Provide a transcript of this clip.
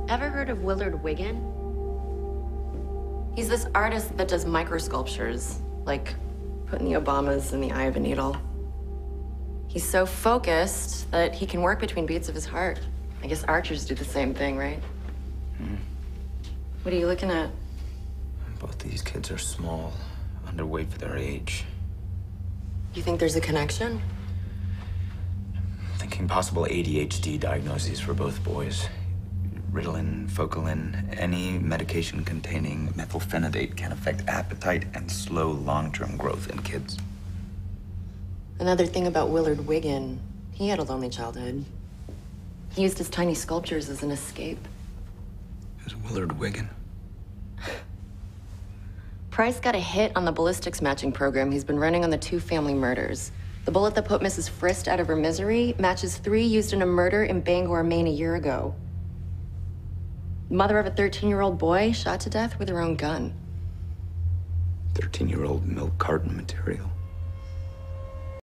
Ever heard of Willard Wiggin? He's this artist that does microsculptures, like putting the Obamas in the eye of a needle. He's so focused that he can work between beats of his heart. I guess archers do the same thing, right? What are you looking at? Both these kids are small, underweight for their age. You think there's a connection? Thinking possible ADHD diagnoses for both boys. Ritalin, Focalin, any medication containing methylphenidate can affect appetite and slow long-term growth in kids. Another thing about Willard Wiggin, he had a lonely childhood. He used his tiny sculptures as an escape. Who's Willard Wiggin? Price got a hit on the ballistics matching program he's been running on the 2 family murders. The bullet that put Mrs. Frist out of her misery matches 3 used in a murder in Bangor, Maine a year ago. The mother of a 13-year-old boy shot to death with her own gun. 13-year-old milk carton material.